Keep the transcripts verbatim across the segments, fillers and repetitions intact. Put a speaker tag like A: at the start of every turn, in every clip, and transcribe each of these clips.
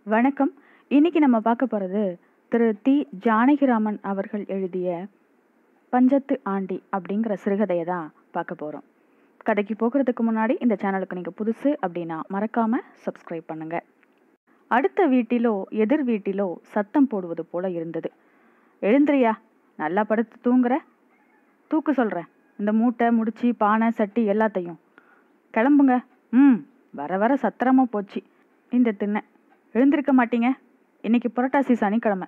A: வணக்கம். இன்னைக்கு நம்ம பார்க்க போகிறது திரு தி ஜானகிராமன் அவர்கள் எழுதிய பஞ்சத்து ஆண்டி அப்படிங்கிற சிறுகதையை தான் பார்க்க போகிறோம். கதைக்கு போகிறதுக்கு முன்னாடி இந்த சேனலுக்கு நீங்கள் புதுசு அப்படின்னா மறக்காமல் சப்ஸ்கிரைப் பண்ணுங்கள். அடுத்த வீட்டிலோ எதிர் வீட்டிலோ சத்தம் போடுவது போல இருந்தது. எழுந்திரியா, நல்லா படுத்து தூங்குற, தூக்கு சொல்கிறேன், இந்த மூட்டை முடிச்சு பானை சட்டி எல்லாத்தையும் கிளம்புங்க. ம் வர வர சத்திரமாக போச்சு இந்த திண்ணை. எழுந்திருக்க மாட்டீங்க, இன்னைக்கு புரட்டாசி சனிக்கிழமை.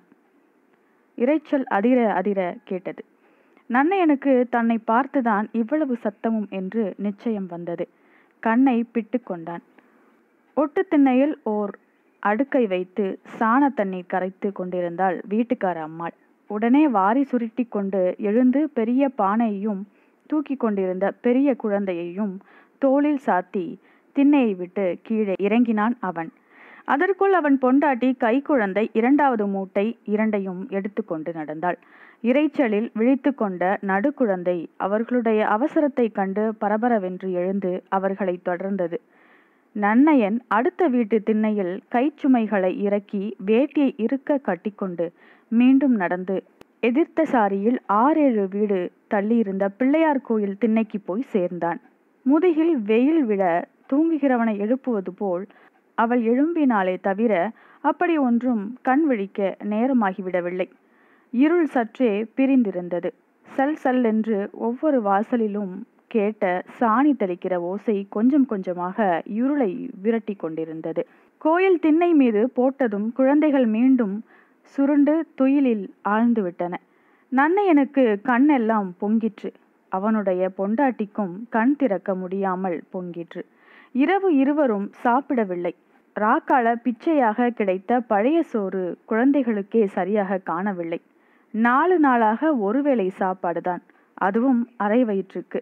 A: இரைச்சல் அதிர அதிர கேட்டது. நன்னையனுக்கு தன்னை பார்த்துதான் இவ்வளவு சத்தமும் என்று நிச்சயம் வந்தது. கண்ணை பிட்டு கொண்டான். ஒட்டு திண்ணையில் ஓர் அடுக்கை வைத்து சாண தண்ணீர் கரைத்து கொண்டிருந்தாள் வீட்டுக்கார அம்மாள். உடனே வாரி சுருட்டி கொண்டு எழுந்து பெரிய பானையையும் தூக்கி கொண்டிருந்த பெரிய குழந்தையையும் தோளில் சாத்தி திண்ணையை விட்டு கீழே இறங்கினான் அவன். அதற்குள் அவன் பொண்டாட்டி கை குழந்தை இரண்டாவது மூட்டை இரண்டையும் எடுத்து கொண்டு நடந்தாள். இரைச்சலில் விழித்து கொண்ட நடுக்குழந்தை அவர்களுடைய அவசரத்தை கண்டு பரபரவென்று எழுந்து அவர்களை தொடர்ந்தது. நன்னையன் அடுத்த வீட்டு திண்ணையில் கைச்சுமைகளை இறக்கி வேட்டியை இருக்க கட்டிக்கொண்டு மீண்டும் நடந்து எதிர்த்த சாரியில் ஆறேழு வீடு தள்ளியிருந்த பிள்ளையார் கோயில் திண்ணைக்கு போய் சேர்ந்தான். முதுகில் வெயில் விழ தூங்குகிறவனை எழுப்புவது போல் அவள் எழும்பினாலே தவிர அப்படி ஒன்றும் கண் விழிக்க நேரமாகிவிடவில்லை. இருள் சற்றே பிரிந்திருந்தது. சல் சல் என்று ஒவ்வொரு வாசலிலும் கேட்ட சாணி தெளிக்கிற ஓசை கொஞ்சம் கொஞ்சமாக இருளை விரட்டி கொண்டிருந்தது. கோயில் திண்ணை மீது போட்டதும் குழந்தைகள் மீண்டும் சுருண்டு துயிலில் ஆழ்ந்து விட்டன. நன்னையனுக்கு கண்ணெல்லாம் பொங்கிற்று. அவனுடைய பொண்டாட்டிக்கும் கண் திறக்க முடியாமல் பொங்கிற்று. இரவு இருவரும் சாப்பிடவில்லை. ராக்கால பிச்சையாக கிடைத்த பழைய சோறு குழந்தைகளுக்கே சரியாக காணவில்லை. நாலு நாளாக ஒருவேளை சாப்பாடுதான், அதுவும் அரை வயிற்றுக்கு.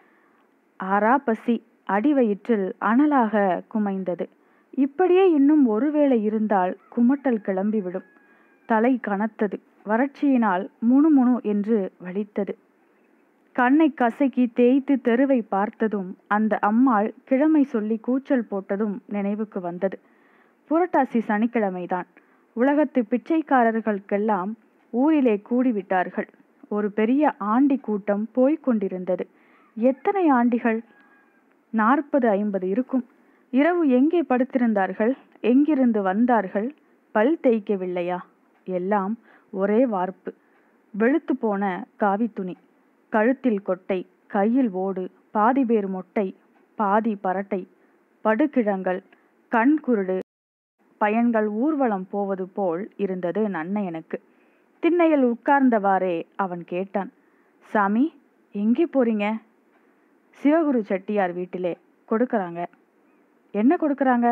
A: ஆறா பசி அடி வயிற்றில் அனலாக குமைந்தது. இப்படியே இன்னும் ஒருவேளை இருந்தால் குமட்டல் கிளம்பிவிடும். தலை கனத்தது. வறட்சியினால் முணுமுணு என்று வலித்தது. கண்ணை கசக்கி தேய்த்து தெருவை பார்த்ததும் அந்த அம்மாள் கிழமை சொல்லி கூச்சல் போட்டதும் நினைவுக்கு வந்தது. புரட்டாசி சனிக்கிழமைதான். உலகத்து பிச்சைக்காரர்களுக்கெல்லாம் ஊரிலே கூடிவிட்டார்கள். ஒரு பெரிய ஆண்டி கூட்டம் போய்கொண்டிருந்தது. எத்தனை ஆண்டிகள்? நாற்பது ஐம்பது இருக்கும். இரவு எங்கே படுத்திருந்தார்கள்? எங்கிருந்து வந்தார்கள்? பல் தேய்க்கவில்லையா? எல்லாம் ஒரே வார்ப்பு. வெளுத்து போன காவி துணி, கழுத்தில் கொட்டை, கையில் ஓடு, பாதி பேர் மொட்டை, பாதி பரட்டை, படுகிழங்கள், கண் குருடு பயன்கள் ஊர்வலம் போவது போல் இருந்தது நன்னையனுக்கு. திண்ணையில் உட்கார்ந்தவாறே அவன் கேட்டான், சாமி எங்கே போறீங்க? சிவகுரு செட்டியார் வீட்டிலே கொடுக்கறாங்க. என்ன கொடுக்கறாங்க?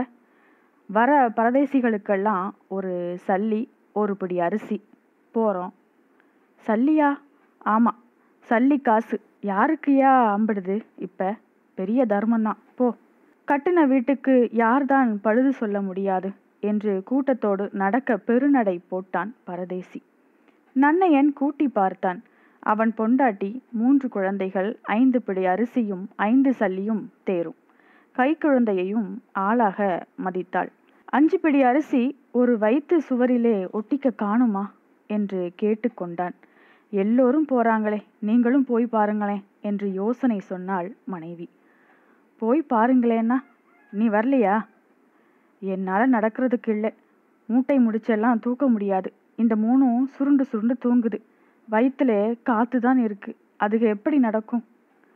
A: வர பரதேசிகளுக்கெல்லாம் ஒரு சல்லி, ஒரு பிடி அரிசி. போறோம். சல்லியா? ஆமா, சல்லி காசு. யாருக்குயா அம்பிடுது? இப்ப பெரிய தர்மந்தான். போ. கட்டின வீட்டுக்கு யார்தான் பழுது சொல்ல முடியாது என்று கூட்டத்தோடு நடக்க பெருநடை போட்டான் பரதேசி. நன்னையன் கூட்டி பார்த்தான். அவன் பொண்டாட்டி, மூன்று குழந்தைகள், ஐந்து பிடி அரிசியும் ஐந்து சல்லியும் தேரும். கை குழந்தையையும் ஆளாக மதித்தாள். அஞ்சு பிடி அரிசி ஒரு வயிற்று சுவரிலே ஒட்டிக்க காணுமா என்று கேட்டுக்கொண்டான். எல்லோரும் போறாங்களே, நீங்களும் போய் பாருங்களேன் என்று யோசனை சொன்னாள் மனைவி. போய் பாருங்களேன்னா நீ வரலையா? என்னால் நடக்கிறதுக்கு இல்லை. மூட்டை முடிச்செல்லாம் தூக்க முடியாது. இந்த மூணும் சுருண்டு சுருண்டு தூங்குது. வயிற்றுல காத்து தான் இருக்கு. அதுக்கு எப்படி நடக்கும்?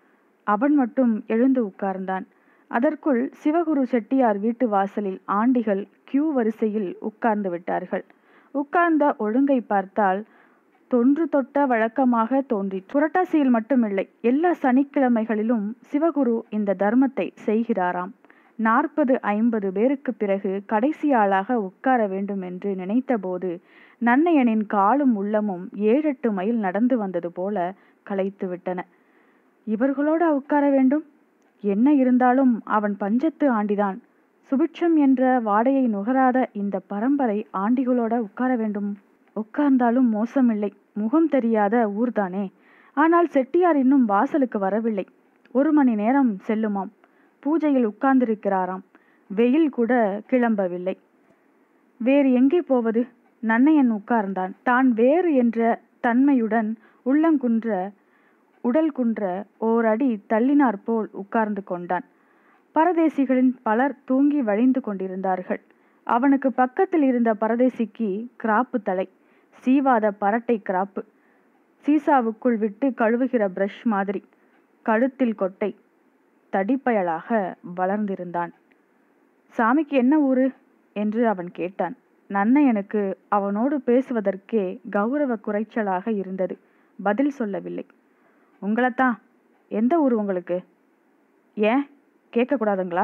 A: அவன் மட்டும் எழுந்து உட்கார்ந்தான். அதற்குள் சிவகுரு செட்டியார் வீட்டு வாசலில் ஆண்டிகள் கியூ வரிசையில் உட்கார்ந்து விட்டார்கள். உட்கார்ந்த ஒழுங்கை பார்த்தால் தொன்று தொட்ட வழக்கமாக தோன்றி புரட்டாசியில் மட்டுமில்லை, எல்லா சனிக்கிழமைகளிலும் சிவகுரு இந்த தர்மத்தை செய்கிறாராம். நாற்பது ஐம்பது பேருக்கு பிறகு கடைசி ஆளாக உட்கார வேண்டும் என்று நினைத்தபோது நன்னையனின் காலும் உள்ளமும் ஏழெட்டு மைல் நடந்து வந்தது போல களைத்து விட்டன. இவர்களோட உட்கார வேண்டும்? என்ன இருந்தாலும் அவன் பஞ்சத்து ஆண்டிதான். சுபிட்சம் என்ற வாடையை நுகராத இந்த பரம்பரை ஆண்டிகளோட உட்கார வேண்டும். உட்கார்ந்தாலும் மோசமில்லை, முகம் தெரியாத ஊர்தானே. ஆனால் செட்டியார் இன்னும் வாசலுக்கு வரவில்லை. ஒரு மணி நேரம் செல்லுமாம். பூஜையில் உட்கார்ந்திருக்கிறாராம். வெயில் கூட கிளம்பவில்லை. வேறு எங்கே போவது? நன்னையன் உட்கார்ந்தான். தான் வேறு என்ற தன்மையுடன் உள்ளங்குன்ற உடல் குன்ற ஓரடி தள்ளினார் போல் உட்கார்ந்து கொண்டான். பரதேசிகளின் பலர் தூங்கி வழிந்து கொண்டிருந்தார்கள். அவனுக்கு பக்கத்தில் இருந்த பரதேசிக்கு கிராப்பு தலை, சீவாத பரட்டை கிராப்பு, சீசாவுக்குள் விட்டு கழுவுகிற பிரஷ் மாதிரி, கழுத்தில் கொட்டை, தடிப்பயலாக வளர்ந்திருந்தான். சாமிக்கு என்ன ஊரு என்று அவன் கேட்டான். நன்னையனுக்கு அவனோடு பேசுவதற்கே கௌரவ குறைச்சலாக இருந்தது. பதில் சொல்லவில்லை. உங்களைத்தான். எந்த ஊர் உங்களுக்கு? ஏன் கேட்கக்கூடாதுங்களா?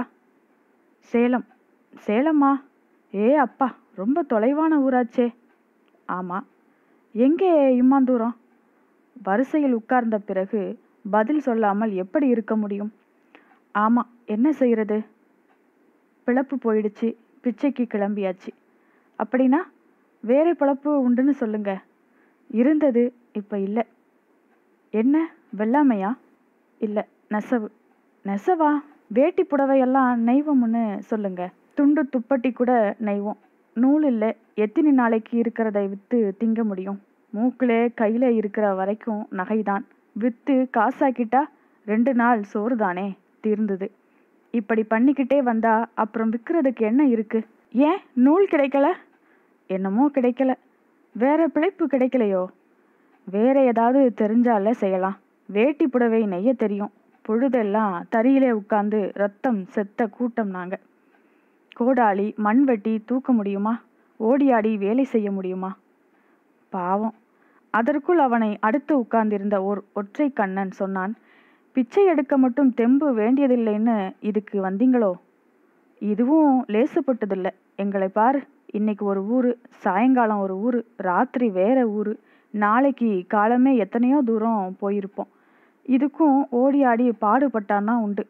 A: சேலம். சேலம்மா? ஏ அப்பா, ரொம்ப தொலைவான ஊராச்சே. ஆமாம். எங்கே இம்மாந்தூரம்? வரிசையில் உட்கார்ந்த பிறகு பதில் சொல்லாமல் எப்படி இருக்க முடியும்? ஆமாம், என்ன செய்கிறது? பிழப்பு போயிடுச்சு, பிச்சைக்கு கிளம்பியாச்சு. அப்படின்னா வேறு பிழப்பு உண்டுன்னு சொல்லுங்க. இருந்தது, இப்போ இல்லை. என்ன வெள்ளாமையா? இல்லை, நெசவு. நெசவா? வேட்டி புடவையெல்லாம் நெய்வோம்னு சொல்லுங்க. துண்டு துப்பட்டி கூட நெய்வோம். நூல் இல்லை, எத்தனை நாளைக்கு இருக்கிறதை விற்று திங்க முடியும்? மூக்கில் கையில் இருக்கிற வரைக்கும் நகைதான். விற்று காசாக்கிட்டா ரெண்டு நாள் சோறு தானே தீர்ந்தது. இப்படி பண்ணிக்கிட்டே வந்தா அப்புறம் விற்கிறதுக்கு என்ன இருக்கு? ஏன் நூல் கிடைக்கல? என்னமோ கிடைக்கல. வேற பிழைப்பு கிடைக்கலையோ? வேற ஏதாவது தெரிஞ்சால செய்யலாம். வேட்டி புடவை நெய்ய தெரியும். பொழுதெல்லாம் தறியிலே உட்கார்ந்து ரத்தம் செத்த கூட்டம் நாங்க. கோடாளி மண் வெட்டி தூக்க முடியுமா? ஓடியாடி வேலை செய்ய முடியுமா? பாவம். அதற்குள் அவனை அடுத்து உட்கார்ந்திருந்த ஓர் ஒற்றை கண்ணன் சொன்னான், பிச்சை எடுக்க மட்டும் தெம்பு வேண்டியதில்லைன்னு இதுக்கு வந்தீங்களோ? இதுவும் லேசுப்பட்டதில்லை. எங்களை பாரு, இன்னைக்கு ஒரு ஊரு, சாயங்காலம் ஒரு ஊரு, ராத்திரி வேற ஊரு, நாளைக்கு காலமே எத்தனையோ தூரம் போயிருப்போம். இதுக்கும் ஓடியாடி பாடுபட்டான்தான் உண்டு.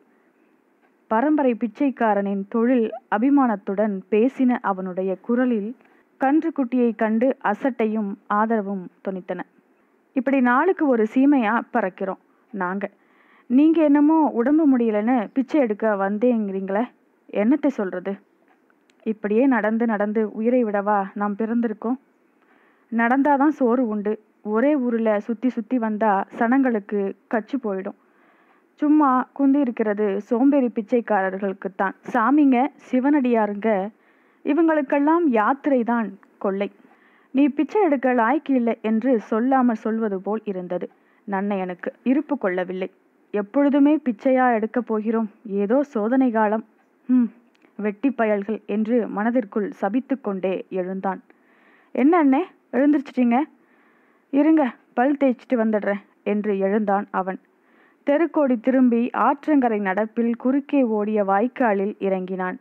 A: பரம்பரை பிச்சைக்காரனின் தொழில் அபிமானத்துடன் பேசின அவனுடைய குரலில் கன்று குட்டியை கண்டு அசட்டையும் ஆதரவும் தொனித்தன. இப்படி நாளுக்கு ஒரு சீமையா பறக்கிறோம் நாங்க. நீங்க என்னமோ உடம்பு முடியலன்னு பிச்சை எடுக்க வந்தேங்கிறீங்களே, என்னத்தை சொல்றது? இப்படியே நடந்து நடந்து உயிரை விடவா நாம் பிறந்திருக்கோம்? நடந்தாதான் சோறு உண்டு. ஒரே ஊர்ல சுத்தி சுத்தி வந்தா சனங்களுக்கு கச்சு போயிடும். சும்மா குந்தி இருக்கிறது சோம்பேறி பிச்சைக்காரர்களுக்குத்தான். சாமிங்க, சிவனடியாருங்க, இவங்களுக்கெல்லாம் யாத்திரை தான் கொள்ளை. நீ பிச்சை எடுக்க லாய்க்கு இல்லை என்று சொல்லாமல் சொல்வது போல் இருந்தது. நன்னையனுக்கு இருப்பு கொள்ளவில்லை. எப்பொழுதுமே பிச்சையா எடுக்க போகிறோம், ஏதோ சோதனை காலம். ம் வெட்டி பயல்கள் என்று மனதிற்குள் சபித்து கொண்டே எழுந்தான். என்ன அண்ணே, எழுந்திருச்சிட்டீங்க? இருங்க, பல் தேய்ச்சிட்டு வந்துடுறேன் என்று எழுந்தான் அவன். தெருக்கோடி திரும்பி ஆற்றங்கரை நடப்பில் குறுக்கே ஓடிய வாய்க்காலில் இறங்கினான்.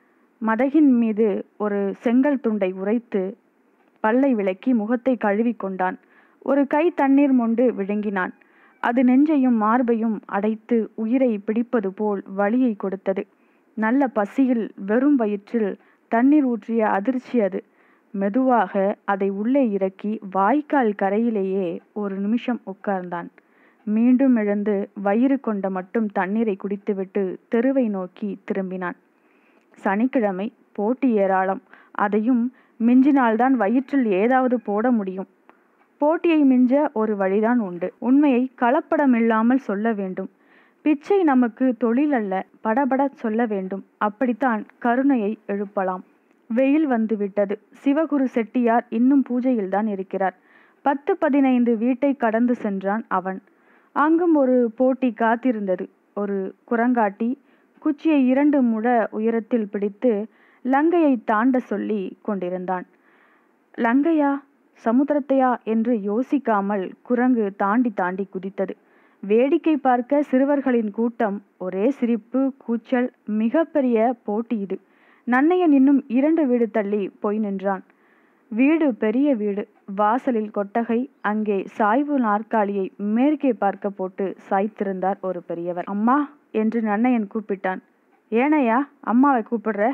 A: மதகின் மீது ஒரு செங்கல் துண்டை உரைத்து பல்லை விளக்கி முகத்தை கழுவி கொண்டான். ஒரு கை தண்ணீர் மொண்டு விழுங்கினான். அது நெஞ்சையும் மார்பையும் அடைத்து உயிரை பிடிப்பது போல் வலியை கொடுத்தது. நல்ல பசியில் வெறும் வயிற்றில் தண்ணீர் ஊற்றிய அதிர்ச்சி அது. மெதுவாக அதை உள்ளே இறக்கி வாய்க்கால் கரையிலேயே ஒரு நிமிஷம் உட்கார்ந்தான். மீண்டும் எழுந்து வயிறு கொண்ட மட்டும் தண்ணீரை குடித்துவிட்டு தெருவை நோக்கி திரும்பினான். சனிக்கிழமை, போட்டி ஏராளம். அதையும் மிஞ்சினால்தான் வயிற்றில் ஏதாவது போட முடியும். போட்டியை மிஞ்ச ஒரு வழிதான் உண்டு. உண்மையை கலப்படமில்லாமல் சொல்ல வேண்டும். பிச்சை நமக்கு தொழில் அல்ல, படபட சொல்ல வேண்டும். அப்படித்தான் கருணையை எழுப்பலாம். வெயில் வந்து விட்டது. சிவகுரு செட்டியார் இன்னும் பூஜையில்தான் இருக்கிறார். பத்து பதினைந்து வீட்டை கடந்து சென்றான் அவன். அங்கும் ஒரு போட்டி காத்திருந்தது. ஒரு குரங்காட்டி குச்சியை இரண்டு முழ உயரத்தில் பிடித்து லங்கையை தாண்ட சொல்லி கொண்டிருந்தான். லங்கையா சமுத்திரத்தையா என்று யோசிக்காமல் குரங்கு தாண்டி தாண்டி குதித்தது. வேடிக்கை பார்க்க சிறுவர்களின் கூட்டம். ஒரே சிரிப்பு, கூச்சல். மிக பெரிய போட்டி இது. நன்னையன் இன்னும் இரண்டு வீடு தள்ளி போய் நின்றான். வீடு பெரிய வீடு. வாசலில் கொட்டகை. அங்கே சாய்வு நாற்காலியை மேற்கே பார்க்க போட்டு சாய்த்திருந்தார் ஒரு பெரியவர். அம்மா என்று நன்னையன் கூப்பிட்டான். ஏனையா அம்மாவை கூப்பிடுற?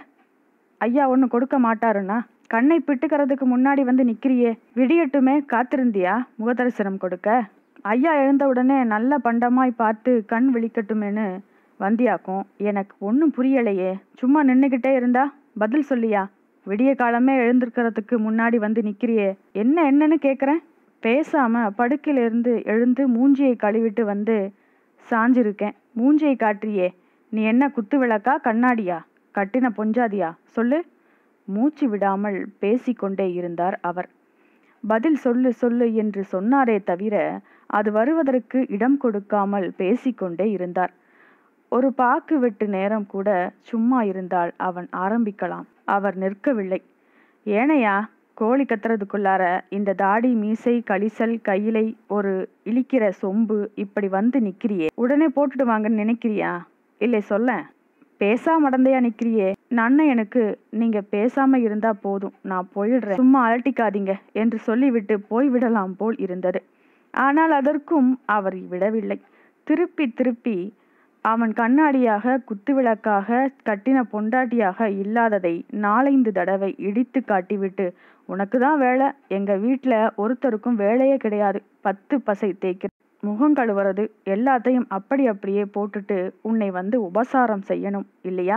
A: ஐயா ஒன்று கொடுக்க மாட்டாருன்னா? கண்ணை பிட்டுக்கிறதுக்கு முன்னாடி வந்து நிக்கிறியே, விடியட்டுமே காத்திருந்தியா முகதரிசனம் கொடுக்க? ஐயா எழுந்த உடனே நல்ல பண்டமாய் பார்த்து கண் விழிக்கட்டுமேனு வந்தியாக்கும். எனக்கு ஒன்றும் புரியலையே. சும்மா நின்றுக்கிட்டே இருந்தா பதில் சொல்லியா? விடிய காலமே எழுந்திருக்கிறதுக்கு முன்னாடி வந்து நிற்கிறியே, என்ன என்னன்னு கேட்குறேன். பேசாமல் படுக்கையிலிருந்து எழுந்து மூஞ்சியை கழுவிட்டு வந்து சாஞ்சிருக்கேன். மூஞ்சியை காட்டுறியே, நீ என்ன குத்து விளக்கா கண்ணாடியா, கட்டின பொஞ்சாதியா, சொல்லு. மூச்சு விடாமல் பேசிக்கொண்டே இருந்தார் அவர். பதில் சொல்லு சொல்லு என்று சொன்னாரே தவிர அது வருவதற்கு இடம் கொடுக்காமல் பேசிக்கொண்டே இருந்தார். ஒரு பாக்கு வெட்டு நேரம் கூட சும்மா இருந்தால் அவன் ஆரம்பிக்கலாம். அவர் நிற்கவில்லை. ஏனையா கோழி கத்துறதுக்குள்ளார இந்த தாடி மீசை கலிசல் கையிலை ஒரு இழிக்கிற சொம்பு இப்படி வந்து நிற்கிறியே, உடனே போட்டுட்டு வாங்கன்னு நினைக்கிறியா? இல்லை சொல்ல. பேசா மடந்தையா நிற்கிறியே. நன்ன எனக்கு நீங்க பேசாம இருந்தா போதும், நான் போயிடுறேன், சும்மா அலட்டிக்காதீங்க என்று சொல்லிவிட்டு போய்விடலாம் போல் இருந்தது. ஆனால் அதற்கும் அவர் விடவில்லை. திருப்பி திருப்பி அவன் கண்ணாடியாக குத்துவிளக்காக கட்டின பொண்டாட்டியாக இல்லாததை நாலைந்து தடவை இடித்து காட்டிவிட்டு, உனக்கு தான் வேலை, எங்க வீட்டில் ஒருத்தருக்கும் வேலையே கிடையாது, பத்து பசை தேய்க்கிற முகம் கழுவுறது எல்லாத்தையும் அப்படி அப்படியே போட்டுட்டு உன்னை வந்து உபசாரம் செய்யணும் இல்லையா?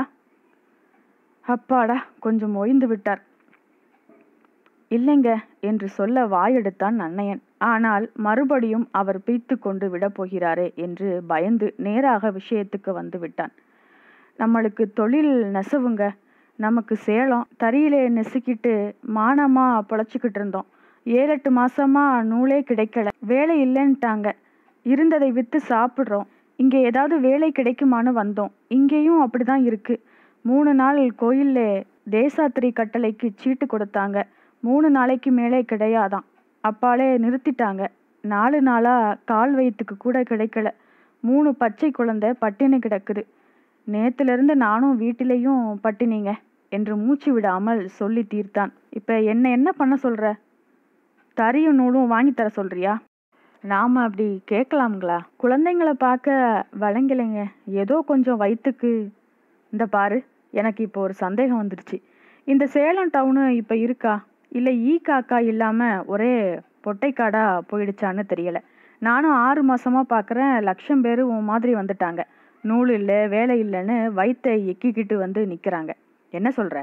A: அப்பாடா, கொஞ்சம் ஓய்ந்து விட்டார். இல்லைங்க என்று சொல்ல வாயெடுத்தான் நன்னையன். ஆனால் மறுபடியும் அவர் பீத்து கொண்டு விடப்போகிறாரே என்று பயந்து நேராக விஷயத்துக்கு வந்து விட்டான். நம்மளுக்கு தொழில் நெசவுங்க, நமக்கு சேலம் தறியிலே நெசுக்கிட்டு மானமா பொழைச்சிக்கிட்டு இருந்தோம். ஏழு எட்டு மாசமா நூலே கிடைக்கல, வேலை இல்லைன்ட்டாங்க. இருந்ததை விற்று சாப்பிட்றோம். இங்கே ஏதாவது வேலை கிடைக்குமான்னு வந்தோம். இங்கேயும் அப்படிதான் இருக்கு. மூணு நாள் கோயில்ல தேசாத்திரி கட்டளைக்கு சீட்டு கொடுத்தாங்க. மூணு நாளைக்கு மேலே கிடையாதான். அப்பாலே நிறுத்திட்டாங்க. நாலு நாளா கால் வயிற்றுக்கு கூட கிடைக்கல. மூணு பச்சை குழந்தை பட்டினி கிடக்குது. நேத்திலிருந்து நானும் வீட்டிலையும் பட்டினிங்க என்று மூச்சு விடாமல் சொல்லி தீர்த்தான். இப்ப என்ன என்ன பண்ண சொல்ற? தறியும் நூலும் வாங்கி தர சொல்றியா? நாம அப்படி கேட்கலாம்களா? குழந்தைங்களை பார்க்க வழங்கலைங்க, ஏதோ கொஞ்சம் வயிற்றுக்கு. இந்த பாரு, எனக்கு இப்போ ஒரு சந்தேகம் வந்துடுச்சு. இந்த சேலம் டவுனு இப்போ இருக்கா இல்லை ஈ காக்கா இல்லாமல் ஒரே பொட்டைக்காடா போயிடுச்சான்னு தெரியலை. நானும் ஆறு மாசமாக பார்க்குறேன், லட்சம் பேர் உன் மாதிரி வந்துட்டாங்க. நூல் இல்லை வேலை இல்லைன்னு வயிற்றை எக்கிக்கிட்டு வந்து நிற்கிறாங்க. என்ன சொல்கிற?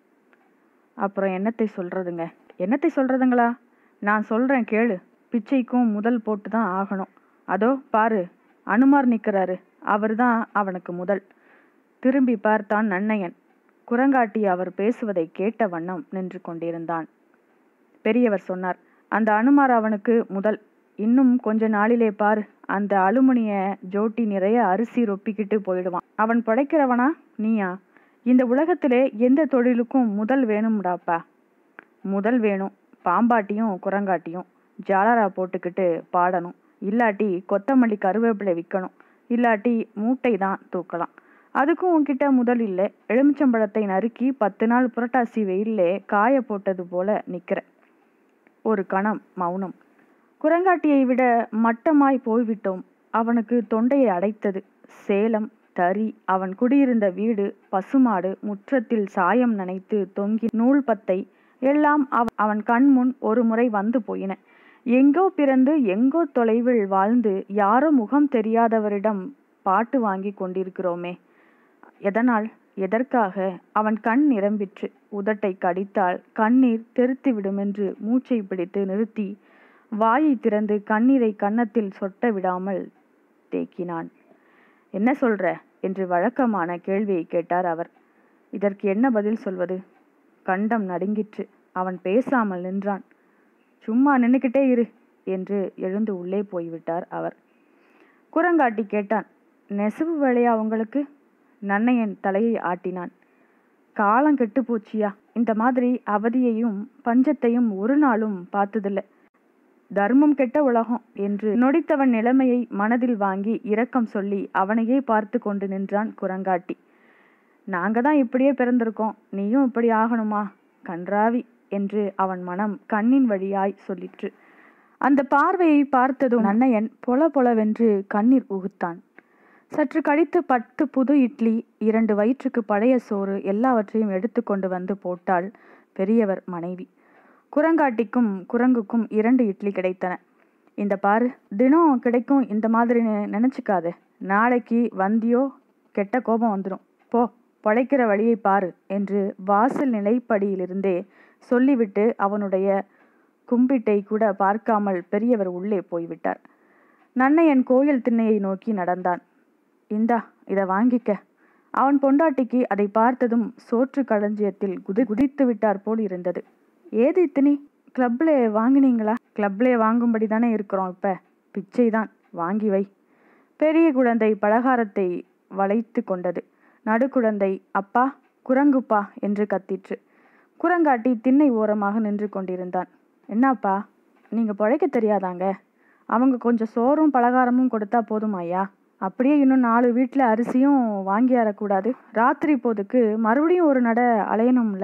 A: அப்புறம் என்னத்தை சொல்கிறதுங்க? என்னத்தை சொல்கிறதுங்களா? நான் சொல்கிறேன் கேளு. பிச்சைக்கும் முதல் போட்டு தான் ஆகணும். அதோ பாரு, அனுமார் நிற்கிறாரு, அவர் தான் அவனுக்கு முதல். திரும்பி பார்த்தான் நன்னையன். குரங்காட்டி அவர் பேசுவதை கேட்ட வண்ணம் நின்று கொண்டிருந்தான். பெரியவர் சொன்னார், அந்த அனுமார் அவனுக்கு முதல். இன்னும் கொஞ்ச நாளிலே பாரு, அந்த அலுமினிய ஜோட்டி நிறைய அரிசி ரொப்பிக்கிட்டு போயிடுவான். அவன் படைக்கிறவனா நீயா? இந்த உலகத்திலே எந்த தொழிலுக்கும் முதல் வேணும்டாப்பா. முதல் வேணும். பாம்பாட்டியும் குரங்காட்டியும் ஜாலரா போட்டுக்கிட்டு பாடணும். இல்லாட்டி கொத்தமல்லி கருவேப்பிலை விற்கணும். இல்லாட்டி மூட்டை தான் தூக்கலாம். அதுக்கும் உன்கிட்ட முதல் இல்லை. எலுமிச்சம்பழத்தை நறுக்கி பத்து நாள் புரட்டாசி வெயிலே காய போட்டது போல நிற்கிற. ஒரு கணம் மௌனம். குரங்காட்டியை விட மட்டமாய் போய்விட்டோம். அவனுக்கு தொண்டையை அடைத்தது. சேலம், தறி, அவன் குடியிருந்த வீடு, பசுமாடு, முற்றத்தில் சாயம் நனைத்து தொங்கி நூல் பத்தை எல்லாம் அவன் கண்முன் ஒரு முறை வந்து போயின. எங்கோ பிறந்து எங்கோ தொலைவில் வாழ்ந்து யாரோ முகம் தெரியாதவரிடம் பாட்டு வாங்கி கொண்டிருக்கிறோமே. எதனால், எதற்காக? அவன் கண் நிரம்பிற்று. உதட்டை கடித்தால் கண்ணீர் தெருத்து விடுமென்று மூச்சை பிடித்து நிறுத்தி வாயை திறந்து கண்ணீரை கன்னத்தில் சொட்ட விடாமல் தேக்கினான். என்ன சொல்ற என்று வழக்கமான கேள்வியை கேட்டார் அவர். இதற்கு என்ன பதில் சொல்வது? கண்டம் நடுங்கிற்று. அவன் பேசாமல் நின்றான். சும்மா நின்னுக்கிட்டே இரு என்று எழுந்து உள்ளே போய்விட்டார் அவர். குரங்காட்டி கேட்டான், நெசவு வேலையா உங்களுக்கு? நன்னையன் தலையை ஆட்டினான். காலம் கெட்டு போச்சியா. இந்த மாதிரி அவதியையும் பஞ்சத்தையும் ஒரு நாளும் பார்த்ததில்லை. தர்மம் கெட்ட உலகம் என்று நொடித்தவன் நிலைமையை மனதில் வாங்கி இரக்கம் சொல்லி அவனையே பார்த்து கொண்டு நின்றான் குரங்காட்டி. நாங்க தான் இப்படியே பிறந்திருக்கோம், நீயும் இப்படி ஆகணுமா? கன்றாவி என்று அவன் மனம் கண்ணின் வழியாய் சொல்லிற்று. அந்த பார்வையை பார்த்ததும் நன்னையன் பொல பொலவென்று கண்ணீர் உகுத்தான். சற்று கழித்து பத்து புது இட்லி, இரண்டு வயிற்றுக்கு பழைய சோறு எல்லாவற்றையும் எடுத்து கொண்டு வந்து போட்டாள் பெரியவர் மனைவி. குரங்காட்டிக்கும் குரங்குக்கும் இரண்டு இட்லி கிடைத்தன. இந்த பாரு, தினம் கிடைக்கும் இந்த மாதிரி நினைச்சுக்காத. நாளைக்கு வந்தியோ கெட்ட கோபம் வந்துடும். போ பொழைக்கிற வழியை பாரு என்று வாசல் நிலைப்படியிலிருந்தே சொல்லிவிட்டு அவனுடைய கும்பிட்டை கூட பார்க்காமல் பெரியவர் உள்ளே போய்விட்டார். நன்னையன் கோயில் திண்ணையை நோக்கி நடந்தான். இந்தா இதை வாங்கிக்க. அவன் பொண்டாட்டிக்கு அதை பார்த்ததும் சோற்று களஞ்சியத்தில் குதி குதித்து விட்டார் போல் இருந்தது. ஏது இத்தினி? கிளப்ல வாங்கினீங்களா? கிளப்ல வாங்கும்படி தானே இருக்கிறோம். இப்ப பிச்சைதான், வாங்கி வை. பெரிய குழந்தை பலகாரத்தை வளைத்து கொண்டது. நடுக்குழந்தை அப்பா குரங்குப்பா என்று கத்திற்று. குரங்காட்டி திண்ணை ஓரமாக நின்று கொண்டிருந்தான். என்னப்பா, நீங்க பொழைக்க தெரியாதாங்க? அவங்க கொஞ்சம் சோறும் பலகாரமும் கொடுத்தா போதுமாய்யா? அப்படியே இன்னும் நாலு வீட்டில் அரிசியும் வாங்கி வரக்கூடாது? ராத்திரி போதுக்கு மறுபடியும் ஒரு நட அலையணும்ல.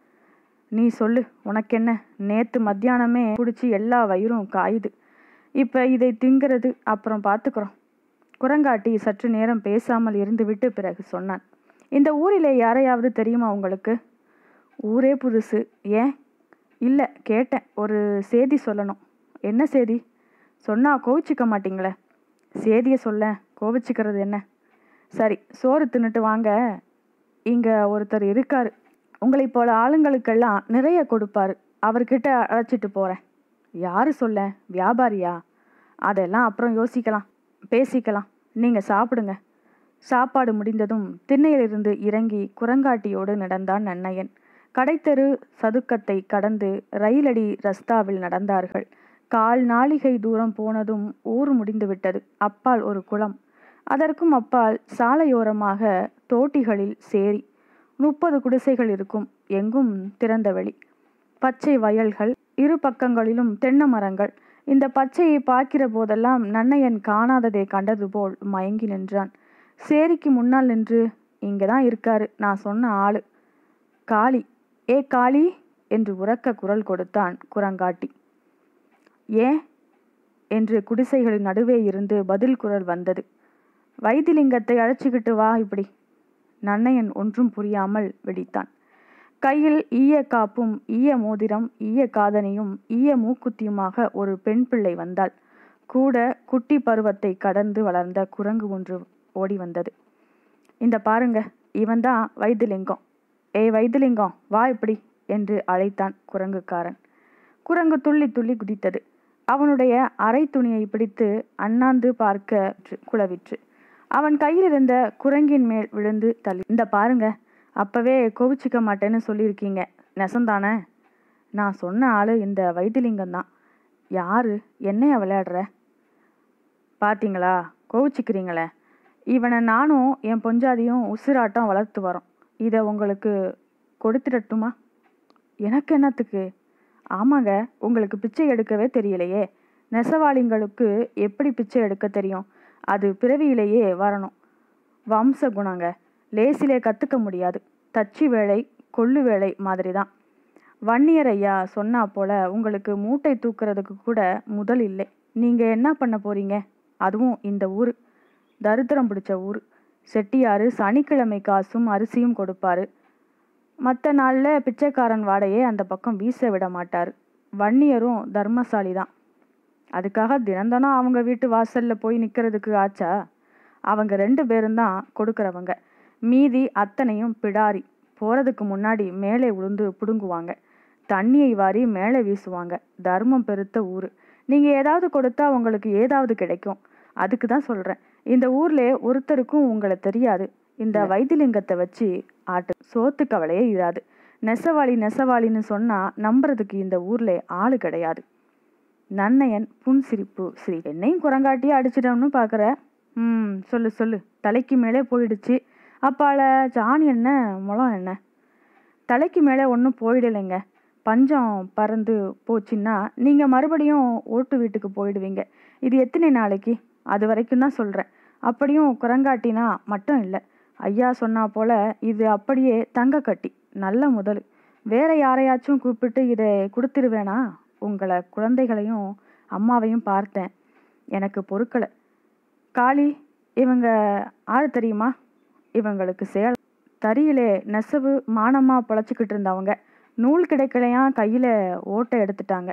A: நீ சொல்லு, உனக்கென்ன? நேற்று மத்தியானமே பிடிச்சி எல்லா வயிறும் காயுது. இப்போ இதை திங்கிறது, அப்புறம் பார்த்துக்கிறோம். குரங்காட்டி சற்று நேரம் பேசாமல் இருந்துவிட்டு பிறகு சொன்னான். இந்த ஊரிலே யாரையாவது தெரியுமா உங்களுக்கு? ஊரே புதுசு. ஏன்? இல்லை, கேட்டேன். ஒரு சேதி சொல்லணும். என்ன சேதி? சொன்னால் கோவிச்சிக்க மாட்டீங்களே. சேதியை சொல்ல, கோவிச்சிக்கிறது என்ன? சரி, சோறு தின்னுட்டு வாங்க. இங்கே ஒருத்தர் இருக்காரு, உங்களை போல ஆளுங்களுக்கெல்லாம் நிறைய கொடுப்பாரு. அவர்கிட்ட அழைச்சிட்டு போகிறேன். யாரு சொல்ல? வியாபாரியா? அதெல்லாம் அப்புறம் யோசிக்கலாம், பேசிக்கலாம். நீங்கள் சாப்பிடுங்க. சாப்பாடு முடிந்ததும் திண்ணையிலிருந்து இறங்கி குரங்காட்டியோடு நடந்தான் நன்னையன். கடைத்தெரு சதுக்கத்தை கடந்து ரயிலடி ரஸ்தாவில் நடந்தார்கள். கால் நாளிகை தூரம் போனதும் ஊர் முடிந்துவிட்டது. அப்பால் ஒரு குளம், அதற்கும் அப்பால் சாலையோரமாக தோட்டிகளில் சேரி. முப்பது குடிசைகள் இருக்கும். எங்கும் திறந்த வெளி, பச்சை வயல்கள், இரு பக்கங்களிலும் தென்னை மரங்கள். இந்த பச்சையை பார்க்கிற போதெல்லாம் நன்னையன் காணாததை கண்டது போல் மயங்கி நின்றான். சேரிக்கு முன்னால் நின்று, இங்கே தான் இருக்காரு நான் சொன்ன ஆளு, காளி. ஏ காளி என்று உரக்க குரல் கொடுத்தான் குரங்காட்டி. ஏன் என்று குடிசைகளின் நடுவே இருந்து பதில் குரல் வந்தது. வைத்திலிங்கத்தை அழைச்சிக்கிட்டு வா இப்படி. நன்னையன் ஒன்றும் புரியாமல் வெடித்தான். கையில் ஈய காப்பும் ஈய மோதிரம் ஈய காதணியும் ஈய மூக்குத்தியுமாக ஒரு பெண் பிள்ளை வந்தாள். கூட குட்டி பருவத்தை கடந்து வளர்ந்த குரங்கு ஒன்று ஓடி வந்தது. இந்த பாருங்க, இவன்தான் வைத்திலிங்கம். ஏய் வைத்திலிங்கம், வா இப்படி என்று அழைத்தான் குரங்குக்காரன். குரங்கு துள்ளி துள்ளி குதித்தது. அவனுடைய அரை துணியை பிடித்து அண்ணாந்து பார்க்க குளவிற்று. அவன் கையில் இருந்த குரங்கின் மேல் விழுந்து தள்ளி, இந்த பாருங்க, அப்பவே கோவிச்சிக்க மாட்டேன்னு சொல்லியிருக்கீங்க, நெசந்தானே? நான் சொன்ன ஆளு இந்த வைத்திலிங்கம் தான். யாரு? என்னைய விளையாடுற? பார்த்தீங்களா, கோவிச்சிக்கிறீங்களே. இவனை நானும் என் பொஞ்சாதியும் உசிராட்டம் வளர்த்து வரோம். இதை உங்களுக்கு கொடுத்துடட்டுமா? எனக்கு என்னத்துக்கு? ஆமாங்க, உங்களுக்கு பிச்சை எடுக்கவே தெரியலையே. நெசவாளிங்களுக்கு எப்படி பிச்சை எடுக்க தெரியும்? அது பிறவியிலேயே வரணும். வம்ச குணங்க, லேசிலே கற்றுக்க முடியாது. தச்சு வேலை கொள்ளு வேலை மாதிரி தான். வன்னியர் ஐயா சொன்னா போல உங்களுக்கு மூட்டை தூக்குறதுக்கு கூட முதல் இல்லை. நீங்கள் என்ன பண்ண போறீங்க? அதுவும் இந்த ஊர் தரித்திரம் பிடிச்ச ஊர். செட்டியார் சனிக்கிழமை காசும் அரிசியும் கொடுப்பாரு. மற்ற நாளில் பிச்சைக்காரன் வாடையே அந்த பக்கம் வீச விட மாட்டார். வன்னியரும் தர்மசாலி தான். அதுக்காக தினந்தனம் அவங்க வீட்டு வாசலில் போய் நிற்கிறதுக்கு ஆச்சா? அவங்க ரெண்டு பேரும் தான் கொடுக்குறவங்க. மீதி அத்தனையும் பிடாரி. போகிறதுக்கு முன்னாடி மேலே உளுந்து பிடுங்குவாங்க. தண்ணியை வாரி மேலே வீசுவாங்க. தர்மம் பெருத்த ஊர். நீங்கள் ஏதாவது கொடுத்தா உங்களுக்கு ஏதாவது கிடைக்கும். அதுக்கு தான் சொல்கிறேன். இந்த ஊரில் ஒருத்தருக்கும் உங்களை தெரியாது. இந்த வைத்திலிங்கத்தை வச்சு ஆட்டு சோத்து கவலையே இராது. நெசவாளி நெசவாளின்னு சொன்னால் நம்புறதுக்கு இந்த ஊரில் ஆள் கிடையாது. நன்னையன் புன் சிரிப்பு சிரி. என்னையும் குரங்காட்டியே அடிச்சிட்டோம்னு பார்க்குற? ம் சொல்லு சொல்லு. தலைக்கு மேலே போயிடுச்சு. அப்பால ஜானி என்ன முளம் என்ன? தலைக்கு மேலே ஒன்றும் போயிடலைங்க. பஞ்சம் பறந்து போச்சுன்னா நீங்கள் மறுபடியும் ஓட்டு வீட்டுக்கு போயிடுவீங்க. இது எத்தனை நாளைக்கு? அது வரைக்கும் தான் சொல்கிறேன். அப்படியும் குரங்காட்டினா மட்டும் இல்லை. ஐயா சொன்னா போல இது அப்படியே தங்க கட்டி நல்ல முதல். வேற யாரையாச்சும் கூப்பிட்டு இதை கொடுத்துருவேனா? உங்களை குழந்தைகளையும் அம்மாவையும் பார்த்தேன், எனக்கு பொறுக்கலை. காளி, இவங்க ஆறு தெரியுமா? இவங்களுக்கு சேலம் தறியிலே நெசவு மானமாக பொழைச்சிக்கிட்டு இருந்தவங்க. நூல் கிடைக்கலையா, கையில் ஓட்டை எடுத்துட்டாங்க.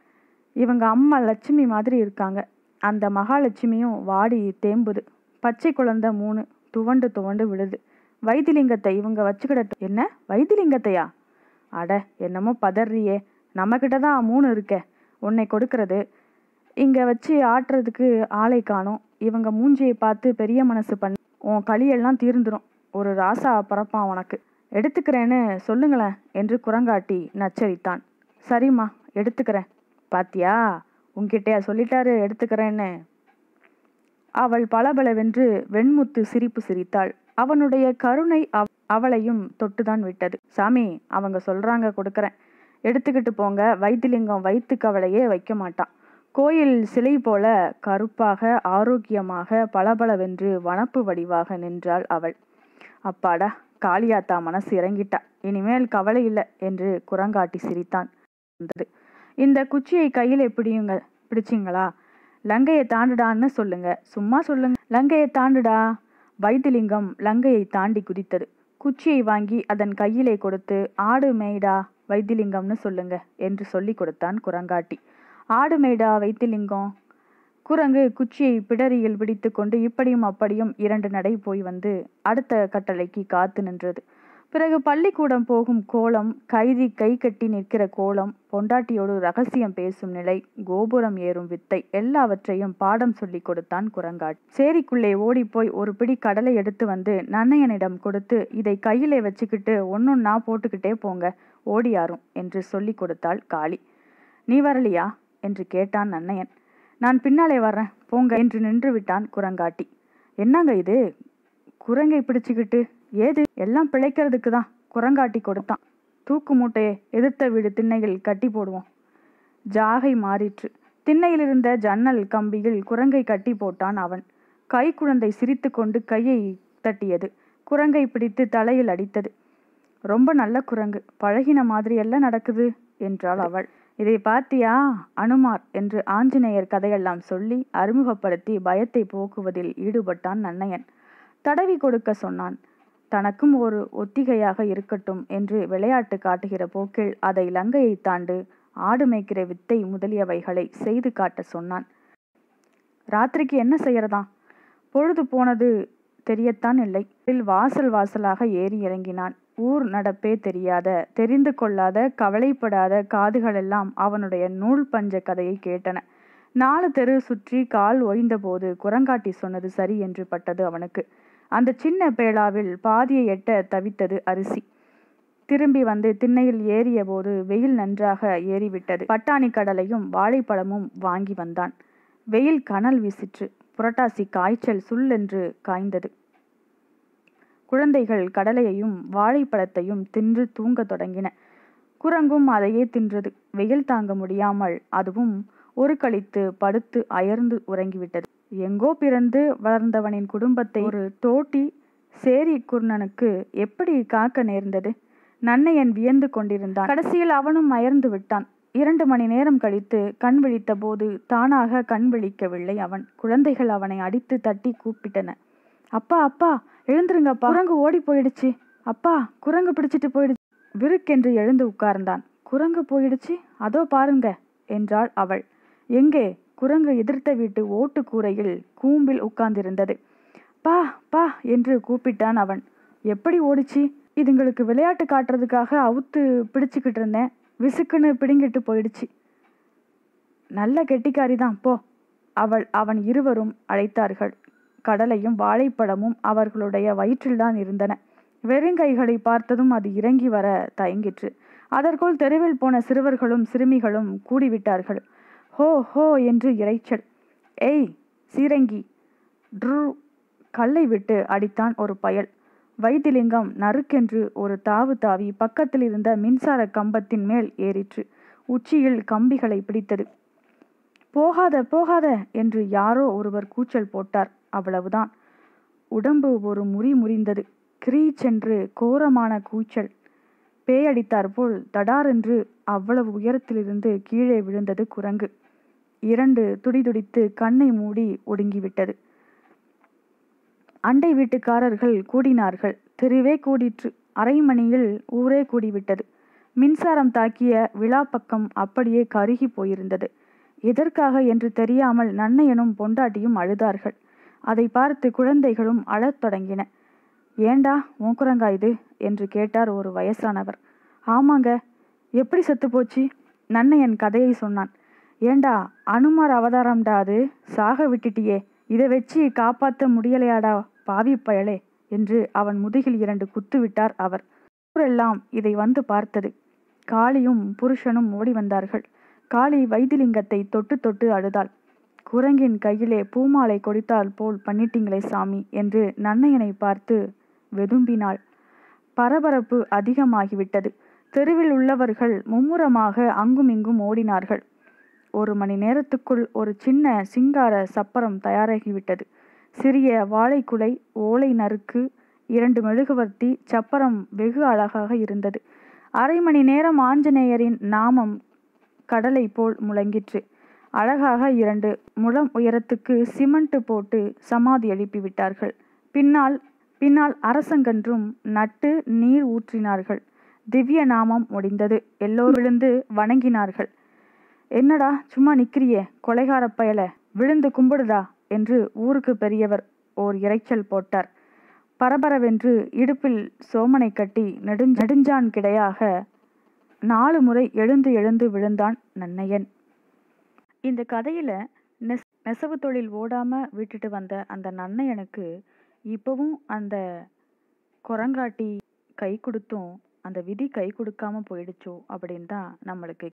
A: இவங்க அம்மா லட்சுமி மாதிரி இருக்காங்க. அந்த மகாலட்சுமியும் வாடி தேம்புது. பச்சை குழந்தை மூணு துவண்டு துவண்டு விழுது. வைத்திலிங்கத்தை இவங்க வச்சுக்கிடட்டும். என்ன வைத்திலிங்கத்தையா? அட என்னமோ பதறியே, நம்மக்கிட்ட தான் மூணு இருக்கே உன்னை கொடுக்கறது. இங்கே வச்சு ஆட்டுறதுக்கு ஆளை காணும். இவங்க மூஞ்சியை பார்த்து பெரிய மனசு பண்ணி உன் களியெல்லாம் தீர்ந்துடும். ஒரு ராசா பரப்பான் உனக்கு. எடுத்துக்கிறேன்னு சொல்லுங்களேன் என்று குரங்காட்டி நச்சரித்தான். சரிம்மா எடுத்துக்கிறேன். பாத்தியா உன்கிட்டயா சொல்லிட்டாரு எடுத்துக்கிறேன்னு. அவள் பலபலவென்று வெண்முத்து சிரிப்பு சிரித்தாள். அவனுடைய கருணை அவ் அவளையும் தொட்டுதான் விட்டது. சாமி அவங்க சொல்றாங்க கொடுக்கறேன், எடுத்துக்கிட்டு போங்க. வைத்திலிங்கம் வயிற்று கவலையே வைக்க மாட்டான். கோயில் சிலை போல கருப்பாக ஆரோக்கியமாக பளபளவென்று வனப்பு வடிவாக நின்றாள் அவள். அப்பாடா காளியாத்தா மனசு இறங்கிட்டா, இனிமேல் கவலை இல்லை என்று குரங்காட்டி சிரித்தான். இந்த குச்சியை கையில் எப்படியுங்க பிடிச்சிங்களா? லங்கையை தாண்டுடான்னு சொல்லுங்க, சும்மா சொல்லுங்க. லங்கையை தாண்டுடா. வைத்திலிங்கம் லங்கையை தாண்டி குதித்தது. குச்சியை வாங்கி அதன் கையிலே கொடுத்து ஆடு மேய்டா வைத்திலிங்கம்னு சொல்லுங்க என்று சொல்லி கொடுத்தான் குரங்காட்டி. ஆடு மேய்டா வைத்திலிங்கம். குரங்கு குச்சியை பிடரியில் பிடித்து கொண்டு இப்படியும் அப்படியும் இரண்டு நடை போய் வந்து அடுத்த கட்டளைக்கு காத்து நின்றது. பிறகு பள்ளிக்கூடம் போகும் கோலம், கைதி கை கட்டி நிற்கிற கோலம், பொண்டாட்டியோடு ரகசியம் பேசும் நிலை, கோபுரம் ஏறும் வித்தை எல்லாவற்றையும் பாடம் சொல்லி கொடுத்தான் குரங்காட்டி. சேரிக்குள்ளே ஓடிப்போய் ஒரு பிடி கடலை எடுத்து வந்து நன்னையனிடம் கொடுத்து இதை கையிலே வச்சுக்கிட்டு ஒன்னொன்னா போட்டுக்கிட்டே போங்க ஓடியாரும் என்று சொல்லி கொடுத்தாள் காளி. நீ வரலையா என்று கேட்டான் நன்னையன். நான் பின்னாலே வர்றேன் போங்க என்று நின்று விட்டான் குரங்காட்டி. என்னங்க இது குரங்கை பிடிச்சுக்கிட்டு? ஏது எல்லாம் பிழைக்கிறதுக்கு தான் குரங்காட்டி கொடுத்தான். தூக்கு மூட்டையை எதிர்த்த வீடு திண்ணையில் கட்டி போடுவோம். ஜாகை மாறிற்று. திண்ணையிலிருந்த ஜன்னல் கம்பியில் குரங்கை கட்டி போட்டான் அவன். கை குழந்தை சிரித்து கொண்டு கையை தட்டியது. குரங்கை பிடித்து தலையில் அடித்தது. ரொம்ப நல்ல குரங்கு, பழகின மாதிரி எல்லாம் நடக்குது என்றாள் அவள். இதை பார்த்தியா அனுமார் என்று ஆஞ்சநேயர் கதையெல்லாம் சொல்லி அறிமுகப்படுத்தி பயத்தை போக்குவதில் ஈடுபட்டான் நன்னையன். தடவி கொடுக்க சொன்னான். தனக்கும் ஒரு ஒத்திகையாக இருக்கட்டும் என்று விளையாட்டு காட்டுகிற போக்கில் அதை லங்கையை தாண்டு ஆடு மேய்க்கிற வித்தை முதலியவைகளை செய்து காட்ட சொன்னான். ராத்திரிக்கு என்ன செய்யறதான்? பொழுது போனது தெரியத்தான் இல்லை. வாசல் வாசலாக ஏறி இறங்கினான். ஊர் நடப்பே தெரியாத, தெரிந்து கொள்ளாத, கவலைப்படாத காதுகளெல்லாம் அவனுடைய நூல் பஞ்ச கதையை கேட்டன. நாலு தெரு சுற்றி கால் ஓய்ந்த போது குரங்காட்டி சொன்னது சரி என்று பட்டது அவனுக்கு. அந்த சின்ன பேளாவில் பாதியை எட்ட தவித்தது அரிசி. திரும்பி வந்து திண்ணையில் ஏறிய போது வெயில் நன்றாக ஏறிவிட்டது. பட்டாணி கடலையும் வாழைப்பழமும் வாங்கி வந்தான். வெயில் கனல் வீசிற்று. புரட்டாசி காய்ச்சல் சுல்லென்று காய்ந்தது. குழந்தைகள் கடலையையும் வாழைப்பழத்தையும் தின்று தூங்க தொடங்கின. குரங்கும் அதையே தின்றது. வெயில் தாங்க முடியாமல் அதுவும் ஒரு கழித்து படுத்து அயர்ந்து உறங்கிவிட்டது. எங்கோ பிறந்து வளர்ந்தவனின் குடும்பத்தை ஒரு தோட்டி சேரி குர்ணனுக்கு எப்படி காக்க நேர்ந்தது? நன்னையன் வியந்து கொண்டிருந்தான். கடைசியில் அவனும் அயர்ந்து விட்டான். இரண்டு மணி நேரம் கழித்து கண் விழித்த போது தானாக கண் விழிக்கவில்லை அவன். குழந்தைகள் அவனை அடித்து தட்டி கூப்பிட்டன. அப்பா அப்பா எழுந்துருங்கப்பா, குரங்கு ஓடி போயிடுச்சு. அப்பா குரங்கு பிடிச்சிட்டு போயிடுச்சு. விருக்கென்று எழுந்து உட்கார்ந்தான். குரங்கு போயிடுச்சு அதோ பாருங்க என்றாள் அவள். எங்கே? குரங்கு எதிர்த்த வீட்டு ஓட்டு கூரையில் கூம்பில் உட்கார்ந்திருந்தது. பா பா என்று கூப்பிட்டான் அவன். எப்படி ஓடிச்சு? இதுங்களுக்கு விளையாட்டு காட்டுறதுக்காக அவுத்து பிடிச்சுக்கிட்டு இருந்தேன். விசுக்குன்னு பிடுங்கிட்டு போயிடுச்சு. நல்ல கெட்டிக்காரிதான் போ. அவள் அவன் இருவரும் அழைத்தார்கள். கடலையும் வாழைப்பழமும் அவர்களுடைய வயிற்றில்தான் இருந்தன. வெறுங்கைகளை பார்த்ததும் அது இறங்கி வர தயங்கிற்று. அதற்குள் தெருவில் போன சிறுவர்களும் சிறுமிகளும் கூடிவிட்டார்கள். ஹோ ஹோ என்று இறைச்சல். ஏய் சீரங்கி! ட்ரூ! கல்லை விட்டு அடித்தான் ஒரு பயல். வைத்திலிங்கம் நறுக்கென்று ஒரு தாவு தாவி பக்கத்தில் இருந்த மின்சார கம்பத்தின் மேல் ஏறிற்று. உச்சியில் கம்பிகளை பிடித்தது. போகாத போகாத என்று யாரோ ஒருவர் கூச்சல் போட்டார். அவ்வளவுதான். உடம்பு ஒரு முறி முறிந்தது. கிரீச்சென்று கோரமான கூச்சல். பேயடித்தார் போல் தடாரென்று அவ்வளவு உயரத்திலிருந்து கீழே விழுந்தது குரங்கு. இரண்டு துடிதுடித்து கண்ணை மூடி ஒடுங்கிவிட்டது. அண்டை வீட்டுக்காரர்கள் கூடினார்கள். தெருவே கூடிற்று. அரை மணியில் ஊரே கூடிவிட்டது. மின்சாரம் தாக்கிய விழா பக்கம் அப்படியே கருகி போயிருந்தது. எதற்காக என்று தெரியாமல் நன்னையனும் பொண்டாட்டியும் அழுதார்கள். அதை பார்த்து குழந்தைகளும் அழத் தொடங்கின. ஏண்டா உன் குரங்கா இது என்று கேட்டார் ஒரு வயசானவர். ஆமாங்க. எப்படி செத்து போச்சு? நன்னையன் கதையை சொன்னான். ஏண்டா அனுமார் அவதாரம்டா அது, சாக விட்டுட்டியே, இதை வச்சு காப்பாற்ற முடியலையாடா பாவி பயலே என்று அவன் முதுகில் இரண்டு குத்து விட்டார் அவர். ஊரெல்லாம் இதை வந்து பார்த்தது. காளியும் புருஷனும் ஓடி வந்தார்கள். காளி வைத்திலிங்கத்தை தொட்டு தொட்டு அழுதாள். குரங்கின் கையிலே பூமாலை கொடுத்தால் போல் பண்ணிட்டீங்களே சாமி என்று நன்னையனை பார்த்து வெதும்பினாள். பரபரப்பு அதிகமாகிவிட்டது. தெருவில் உள்ளவர்கள் மும்முரமாக அங்கும் இங்கும் ஓடினார்கள். ஒரு மணி நேரத்துக்குள் ஒரு சின்ன சிங்கார சப்பரம் தயாராகிவிட்டது. சிறிய வாழைக்குலை, ஓலை நறுக்கு, இரண்டு மெழுகுவர்த்தி, சப்பரம் வெகு அழகாக இருந்தது. அரை மணி நேரம் ஆஞ்சநேயரின் நாமம் கடலை போல் முழங்கிற்று. அழகாக இரண்டு முழம் உயரத்துக்கு சிமெண்ட் போட்டு சமாதி எழுப்பிவிட்டார்கள். பின்னால் பின்னால் அரசங்கன்றும் நட்டு நீர் ஊற்றினார்கள். திவ்ய நாமம் முடிந்தது. எல்லோரும் விழுந்து வணங்கினார்கள். என்னடா சும்மா நிக்கிறியே கொலைகார பயல, விழுந்து கும்பிடுதா என்று ஊருக்கு பெரியவர் ஓர் இரைச்சல் போட்டார். பரபரவென்று இடுப்பில் சோமனை கட்டி நெடு நெடுஞ்சான் கிடையாக நாலு முறை எழுந்து எழுந்து விழுந்தான் நன்னையன். இந்த கதையில நெஸ் நெசவு தொழில் ஓடாம விட்டுட்டு வந்த அந்த நன்னையனுக்கு இப்பவும் அந்த குரங்காட்டி கை கொடுத்தும் அந்த விதி கை கொடுக்காம போயிடுச்சோ அப்படின்னு தான் நம்மளுக்கு